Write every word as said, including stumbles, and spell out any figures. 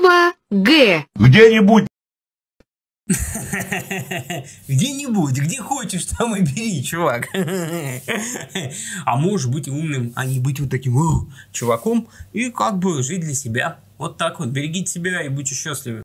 Буква Г. Где-нибудь. Где-нибудь, где хочешь, там и бери, чувак. А можешь быть умным, а не быть вот таким о, чуваком и как бы жить для себя. Вот так вот, берегите себя и будьте счастливы.